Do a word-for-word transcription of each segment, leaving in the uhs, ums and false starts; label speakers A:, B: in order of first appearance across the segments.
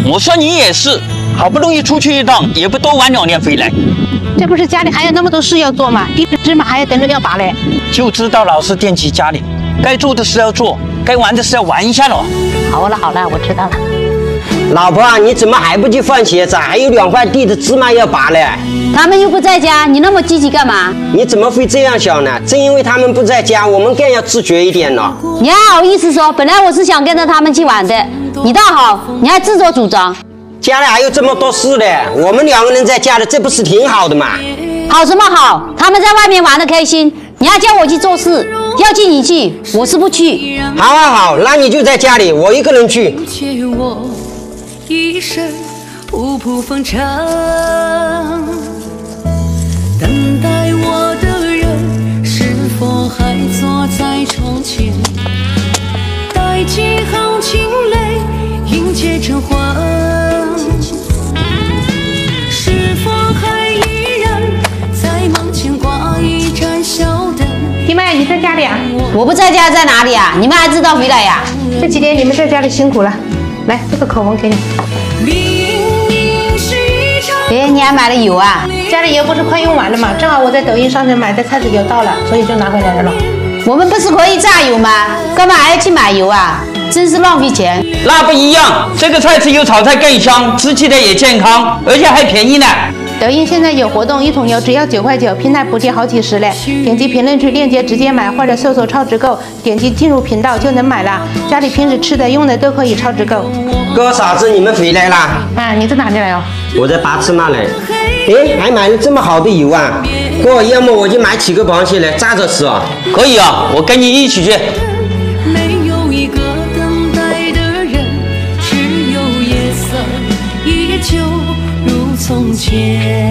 A: 我说你也是，好不容易出去一趟，也不多玩两天回来。
B: 这不是家里还有那么多事要做吗？一只芝麻还要等着要拔嘞。
A: 就知道老是惦记家里，该做的事要做，该玩的事要玩一下了。
B: 好了好了，我知道了。
C: 老婆啊，你怎么还不去换鞋子？还有两块地的芝麻要拔嘞。
D: 他们又不在家，你那么积极干嘛？
C: 你怎么会这样想呢？正因为他们不在家，我们更要自觉一点了。
D: 你还好意思说？本来我是想跟着他们去玩的，你倒好，你还自作主张。
C: 家里还有这么多事嘞，我们两个人在家里，这不是挺好的吗？
D: 好什么好？他们在外面玩得开心，你还叫我去做事，要去你去，我是不去。
C: 好好好，那你就在家里，我一个人去。
E: 一生仆仆风尘，等待我的人是否还坐在窗前？带几行清泪迎接晨昏，是否还依然在梦前挂一盏小灯？
B: 弟妹，你在家里啊？
D: 我不在家，在哪里啊？你们还知道回来呀？
B: 这几天你们在家里辛苦了，来，这个口红给你。
D: 哎，你还买了油啊？
B: 家里油不是快用完了吗？正好我在抖音上面买的菜籽油到了，所以就拿回来了。
D: 我们不是可以榨油吗？干嘛还要去买油啊？真是浪费钱。
A: 那不一样，这个菜籽油炒菜更香，吃起来也健康，而且还便宜呢。
B: 抖音现在有活动，一桶油只要九块九，平台补贴好几十嘞。点击评论区链接直接买，或者搜索超值购，点击进入频道就能买了。家里平时吃的用的都可以超值购。
C: 哥嫂子，你们回来啦？
B: 啊，你在哪里来哦？
C: 我在拔芝麻嘞。哎，还买了这么好的油啊！哥，要么我就买几个螃蟹来炸着吃啊。
A: 可以啊，我跟你一起去。
E: 没有一个等待的人，只有夜色依旧如从前。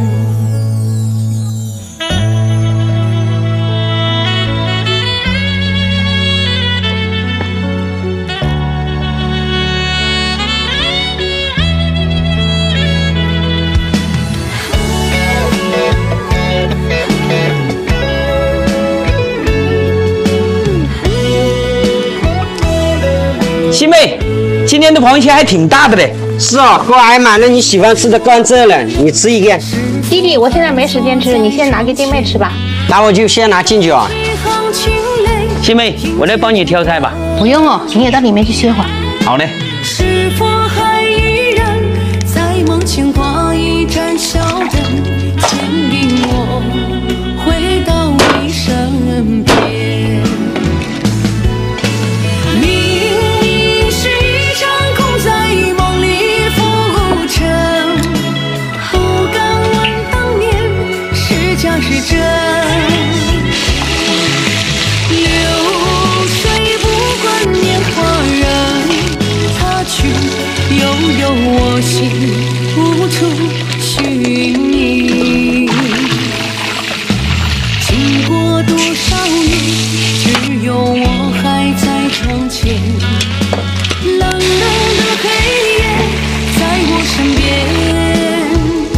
A: 七妹，今天的螃蟹还挺大的嘞。
C: 是哦，哥还买了你喜欢吃的甘蔗了，你吃一个。
B: 弟弟，我现在没时间吃，你先拿给弟妹吃吧。
C: 那我就先拿进去啊。
A: 七妹，我来帮你挑菜吧。
B: 不用哦，你也到里面去歇会儿。
A: 好嘞。
E: 是否还依然在梦前挂一盏小灯，牵引我回到你身边？我心无处寻觅，经过多少年，只有我还在窗前。冷冷的黑夜在我身边，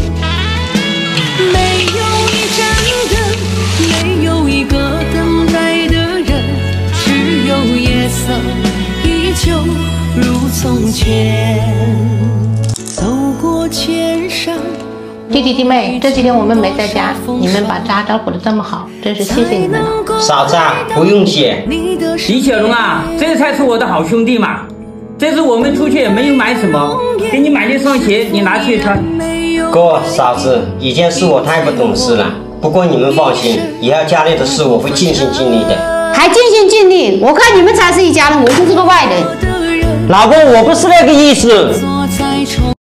E: 没有一盏灯，没有一个等待的人，只有夜色依旧如从前。
B: 弟弟弟妹，这几天我们没在家，你们把家照顾得这么好，真是谢谢你们了。
C: 嫂子啊，不用谢。
A: 李小龙啊，这才是我的好兄弟嘛。这次我们出去也没有买什么，给你买了一双鞋，你拿去穿。
C: 哥嫂子，以前是我太不懂事了，不过你们放心，以后家里的事我会尽心尽力的。
D: 还尽心尽力？我看你们才是一家人，我就是个外人。
C: 老公，我不是那个意思。